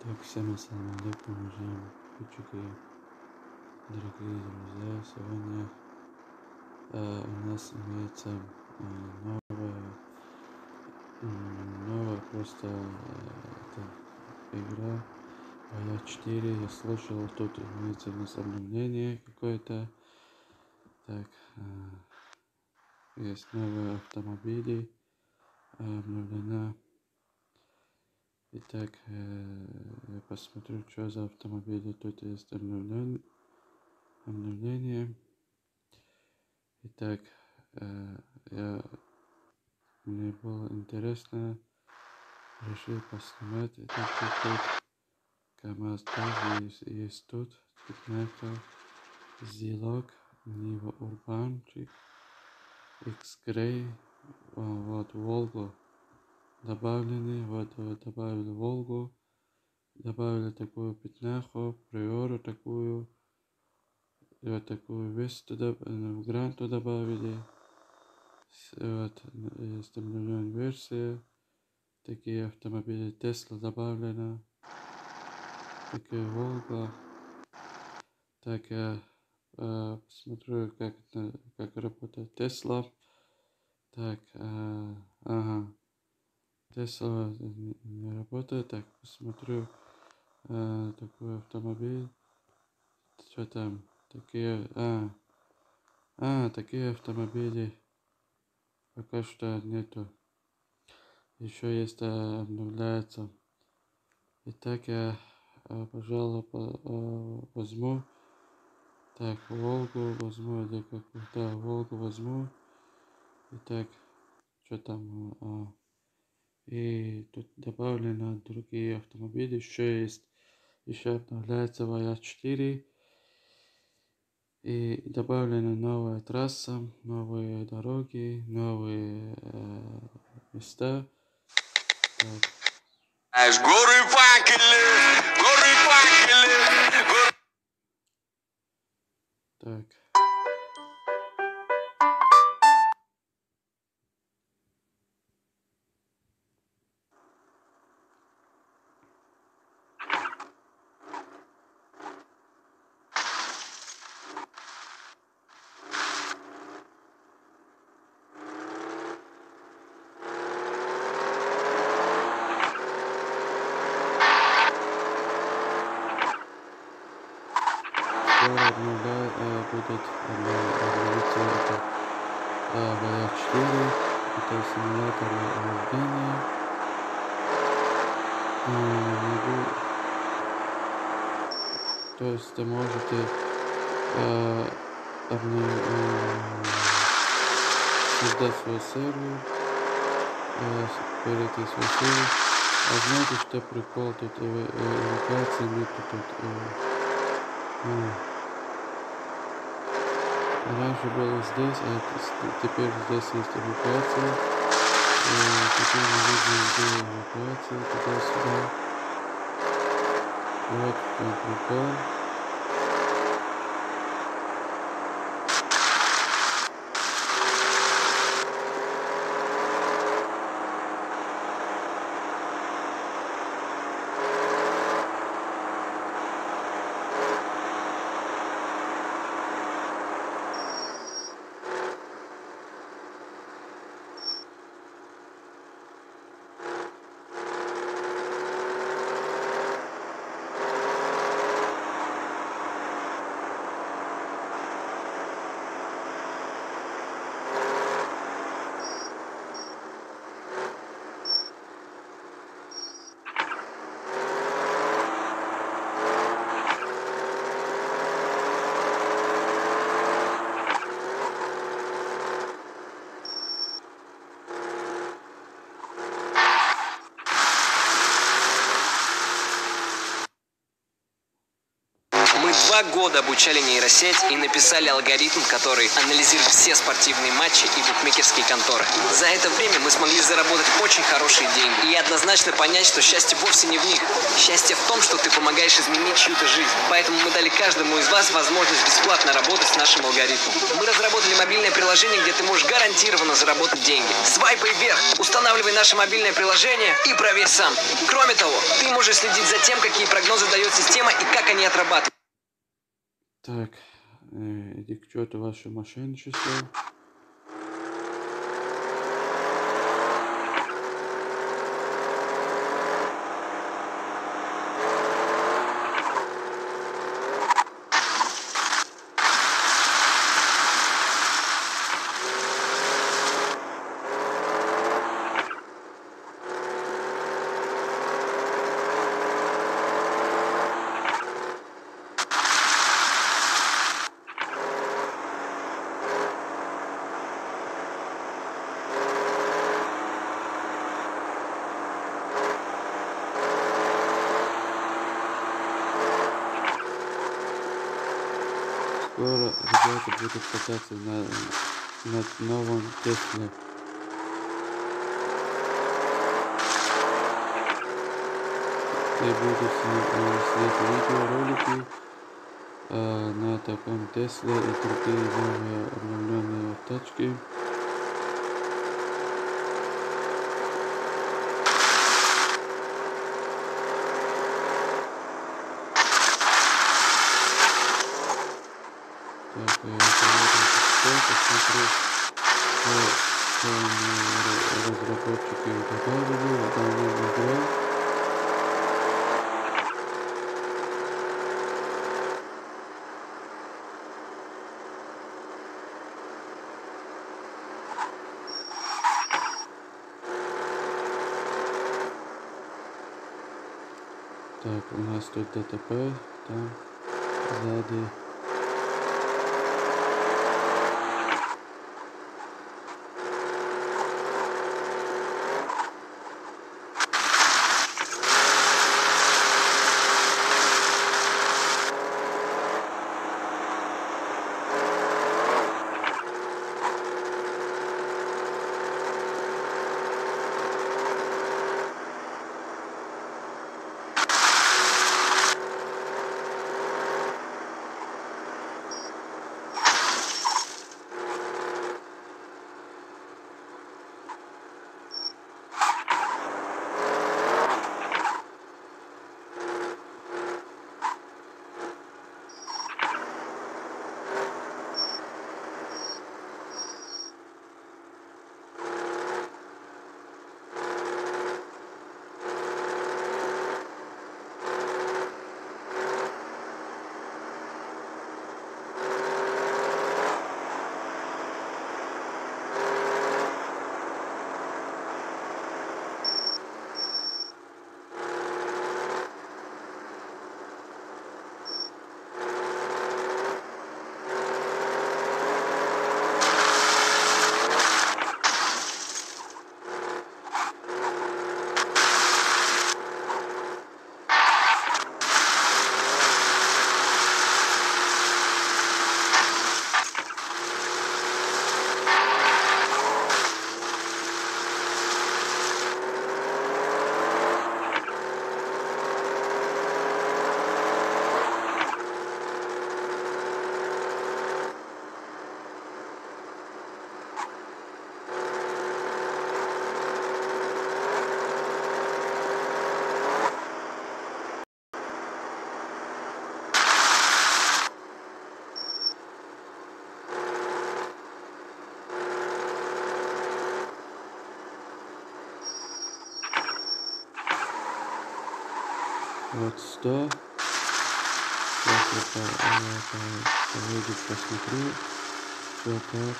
Так, всем ассаламу алейкум, уважаемые подписчики, дорогие друзья. Сегодня у нас имеется новая просто это игра Боя 4. Я слышал, тут имеется у нас обновление какое-то. Так, есть новые автомобили, обновлена. Итак, я посмотрю, что за автомобили тут есть обновление. Итак, мне было интересно, решил поснимать. Итак, тут КамАЗ тоже есть тут. Пятнашка, Зилок, Нива Урбанчик, X-Grey, вот Волгу добавлены, вот добавили Волгу, добавили такую пятнаху, Приору такую, и вот такую Весту, Гранту добавили. Вот, есть обновленная версия. Такие автомобили Тесла добавлено. Такая Волга. Так, я посмотрю, как работает Тесла. Так, ага. Тесла не работает. Так, посмотрю такой автомобиль. Что там? Такие, такие автомобили пока что нету. Еще есть, обновляется. Итак, я, пожалуй, возьму. Так, Волгу возьму, или как-то Волгу возьму. Итак, что там? И тут добавлено другие автомобили. Еще есть, еще обновляется Боя 4. И добавлена новая трасса, новые дороги, новые места. Так. Скоро будет обновиться это Боя 4. Это симулятор вождения. То есть вы можете создать свой сервер, перейти свой сервер. А знаете, что прикол тут эвакуации нету тут. Раньше было здесь, теперь здесь есть эвакуация. Теперь мы видим, где эвакуация, туда-сюда. Вот в чем прикол. 2 года обучали нейросеть и написали алгоритм, который анализирует все спортивные матчи и букмекерские конторы. За это время мы смогли заработать очень хорошие деньги и однозначно понять, что счастье вовсе не в них. Счастье в том, что ты помогаешь изменить чью-то жизнь. Поэтому мы дали каждому из вас возможность бесплатно работать с нашим алгоритмом. Мы разработали мобильное приложение, где ты можешь гарантированно заработать деньги. Свайпай вверх, устанавливай наше мобильное приложение и проверь сам. Кроме того, ты можешь следить за тем, какие прогнозы дает система и как они отрабатывают. Так, иди к черту ваше мошенничество. Скоро ребята будут кататься над новым Тесле. Я буду снять видеоролики на таком Тесле и другие новые обновленные тачки. Так, посмотрю, что разработчики добавили в данной игре. Так, у нас тут ДТП, там сзади. Вот 100. Сейчас я поеду, посмотрю, что как.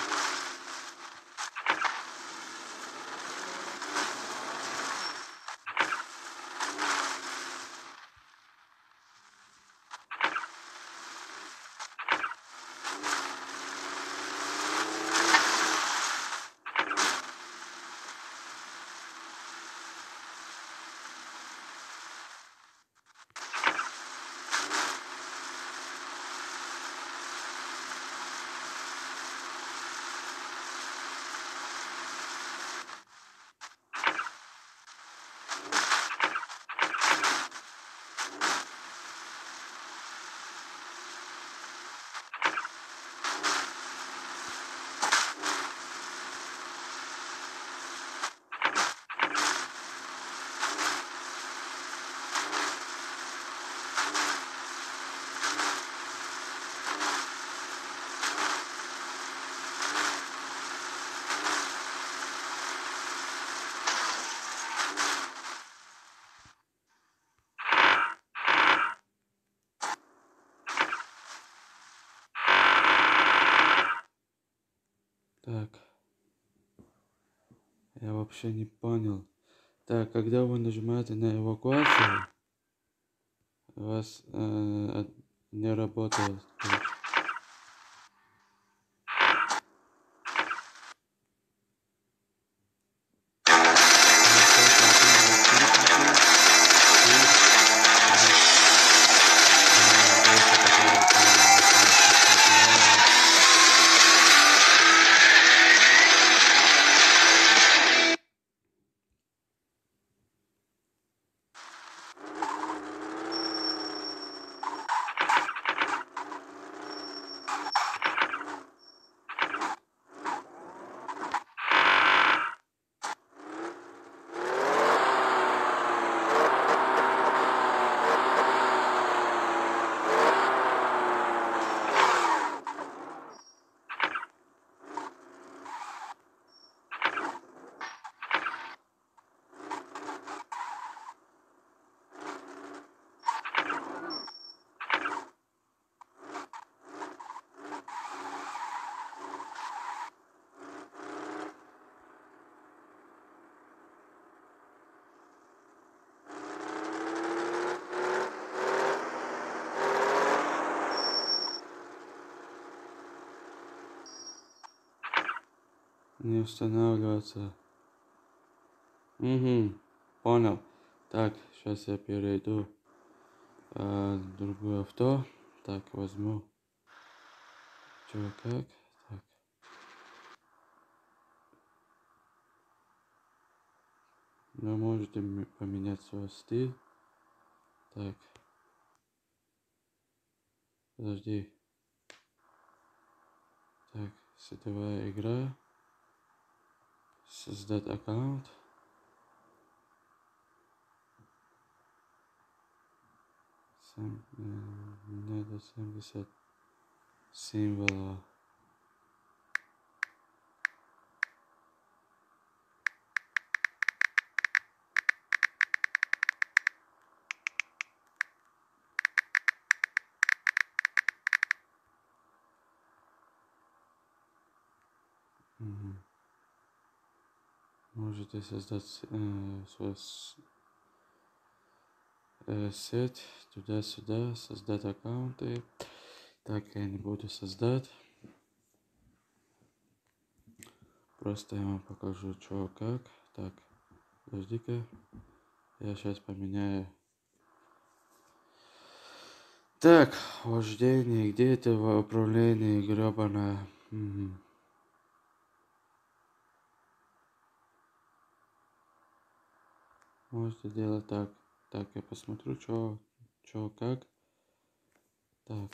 Так. Я вообще не понял. Так, когда вы нажимаете на эвакуацию, у вас не работает. Не устанавливается. Угу, понял. Так, сейчас я перейду в другое авто. Так, возьму. Чё, как? Так. Вы можете поменять свой стиль. Так. Подожди. Так, сетевая игра. Создать аккаунт. Надо 70 символов. Угу. Можете создать свой сеть туда-сюда, создать аккаунты. Так, я не буду создать. Просто я вам покажу, что как. Так, подожди-ка. Я сейчас поменяю. Так, вождение. Где это в управлении гребаное? Угу. Можете делать так. Так, я посмотрю, что как. Так.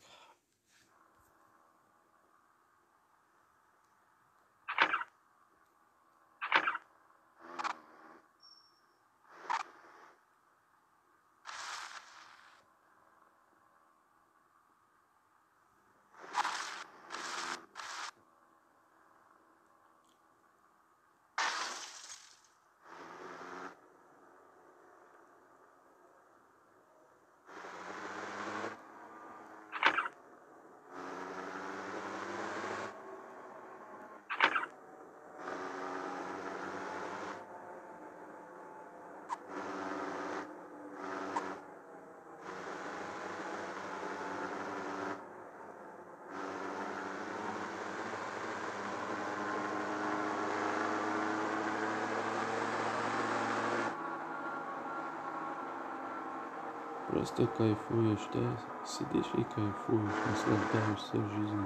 Просто кайфуешь, да? Сидишь и кайфуешь, наслаждаешься жизнью.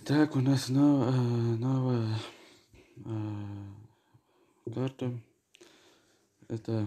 Так, у нас новая карта. Это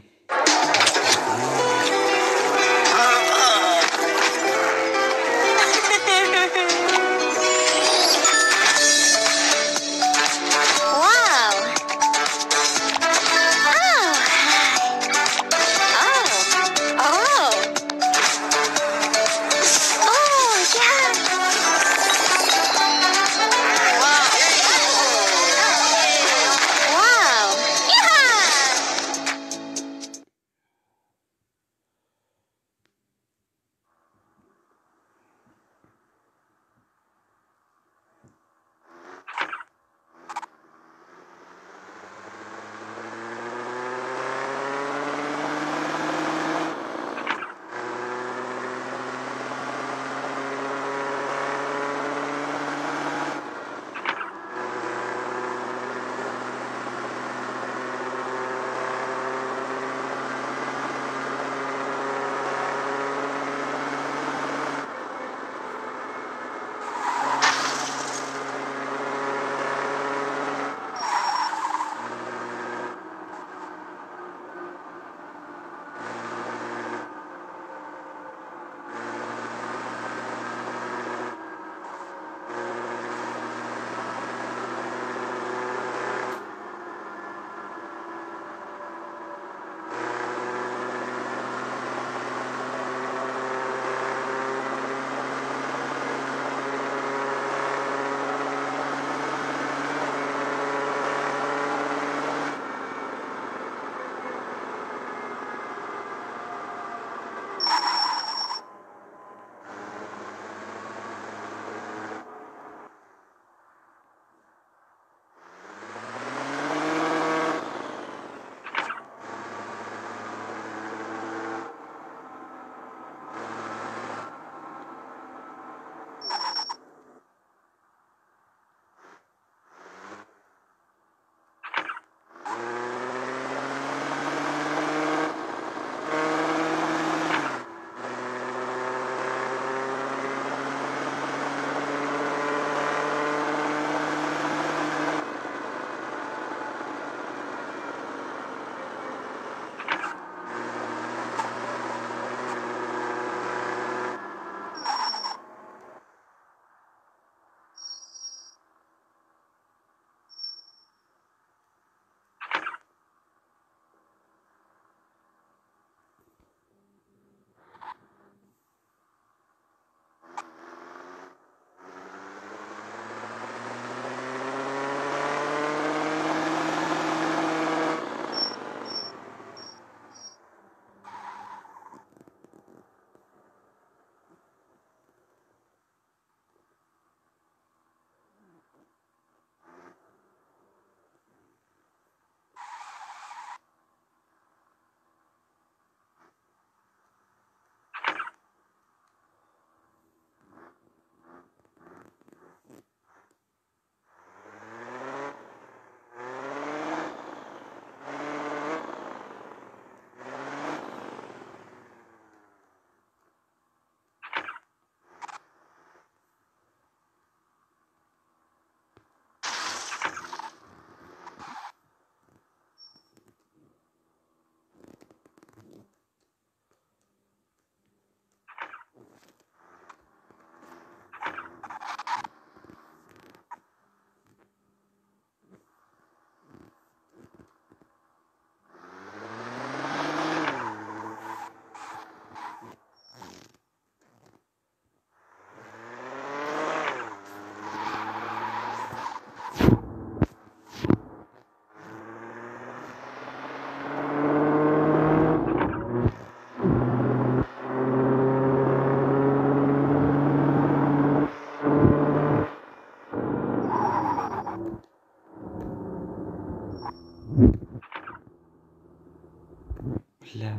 бля.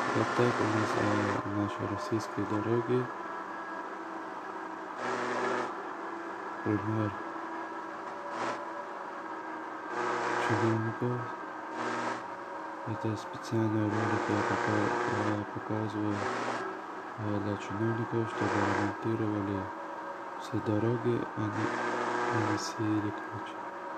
Вот так у нас наши российские дороги. Пример чиновников. Это специальный ролик я показываю для чиновников, чтобы ремонтировали все дороги, а не сеяли кучу.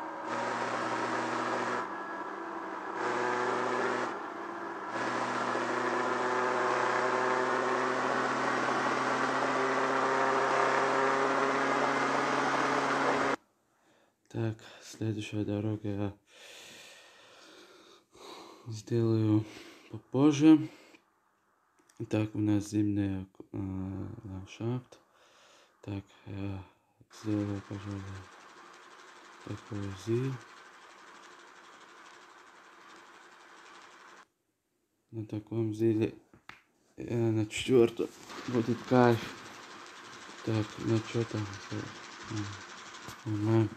Так, следующая дорога я сделаю попозже. Так, у нас зимний ландшафт. Так, я сделаю, пожалуй, такой зи. На таком зиле на 4 будет кайф. Так, ну что там? Нормально.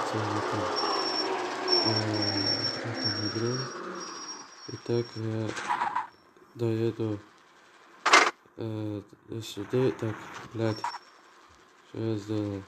участвовал в этом игре. Итак, я доеду сюда. Так, блядь, что я сделал?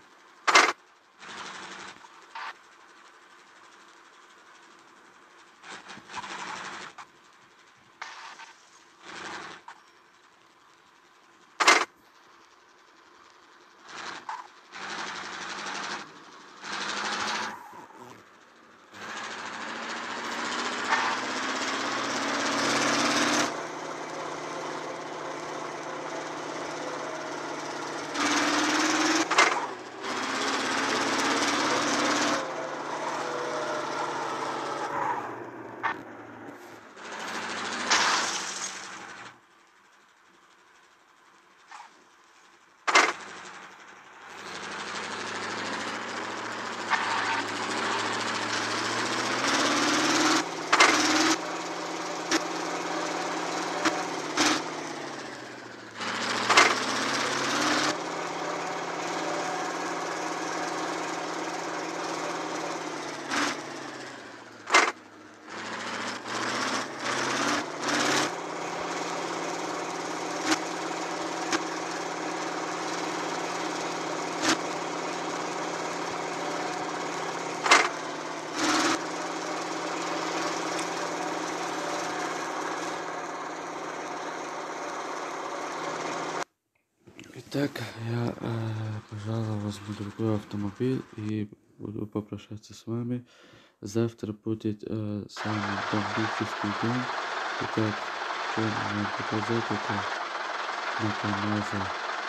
Итак, я пожалуй, возьму другой автомобиль и буду попрощаться с вами. Завтра будет самый бомбический день. Итак, что мне показать это на КамАЗе.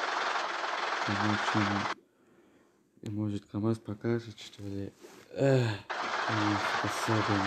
И может КамАЗ покажет, что ли? Спасибо.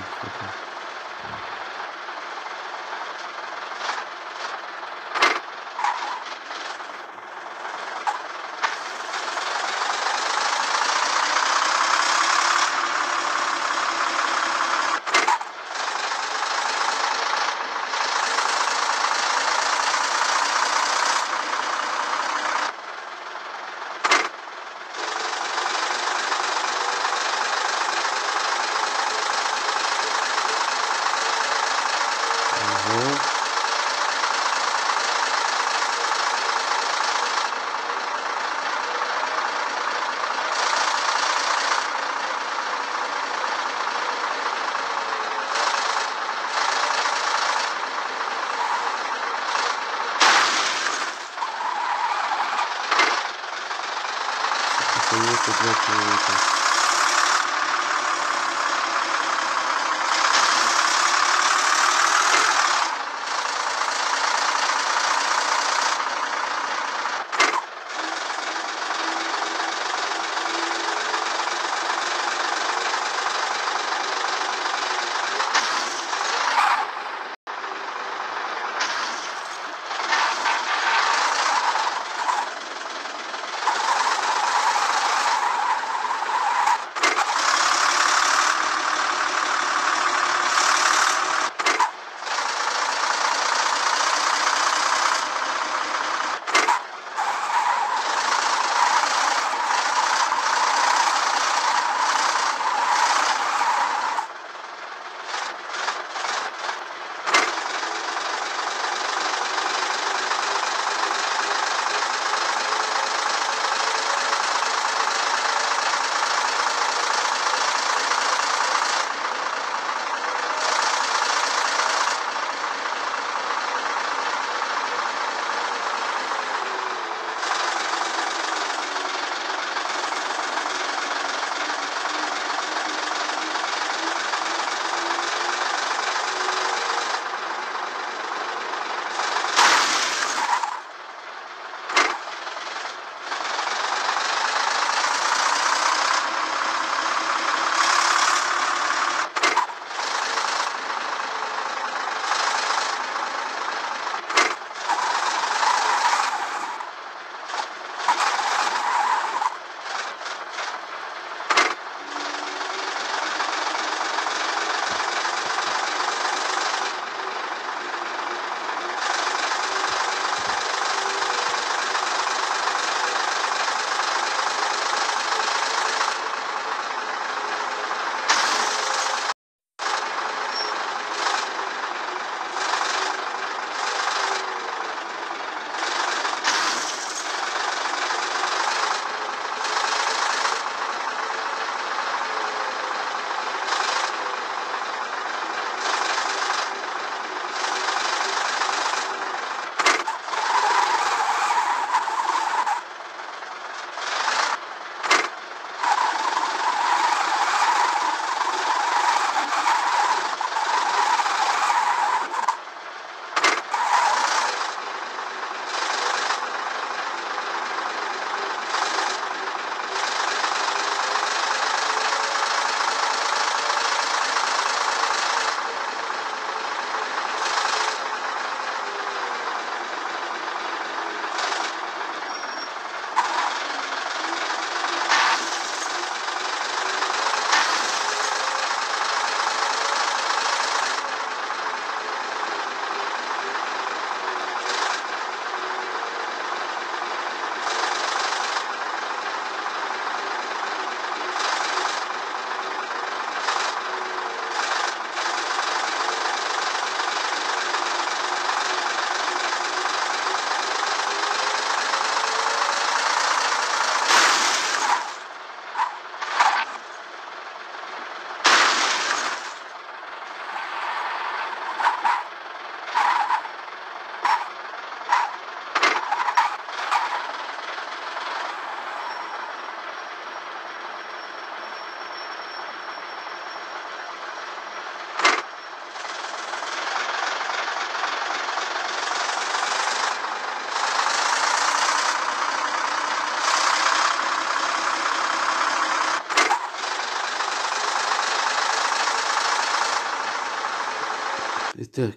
Так,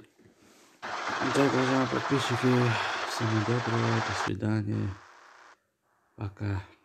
уважаемые подписчики, всем доброго, до свидания, пока.